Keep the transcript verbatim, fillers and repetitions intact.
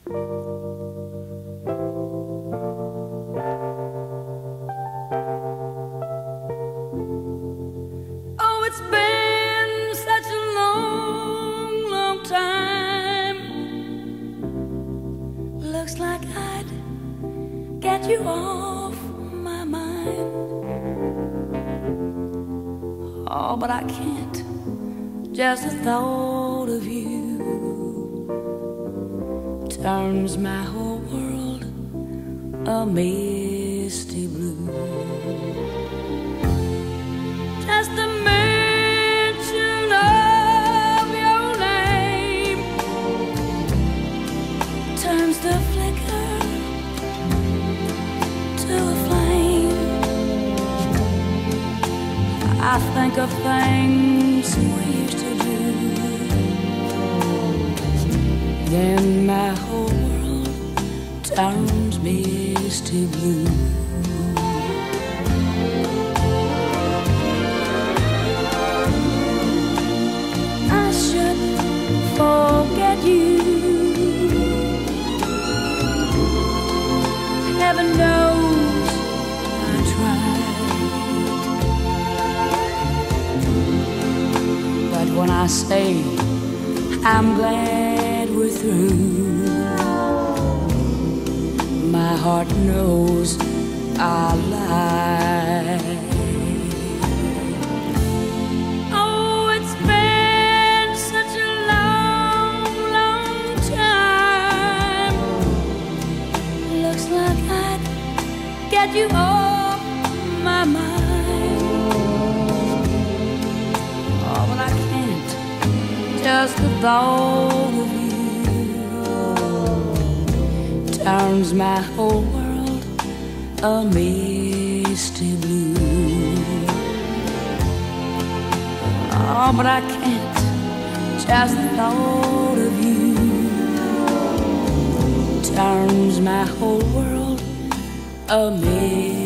Oh, it's been such a long, long time. Looks like I'd get you off my mind. Oh, but I can't. Just the thought of you turns my whole world a misty blue. Just the mention of your name turns the flicker to a flame. I think of things we used to do, then my whole world turns misty blue. I should forget you. Heaven knows I tried. But when I say I'm glad we're through, my heart knows I lied. Oh, it's been such a long, long time. Looks like I'd get you off my mind. Oh, but I can't. Just the thought of you turns my whole world a misty blue. Oh, but I can't. Just the thought of you turns my whole world a misty blue.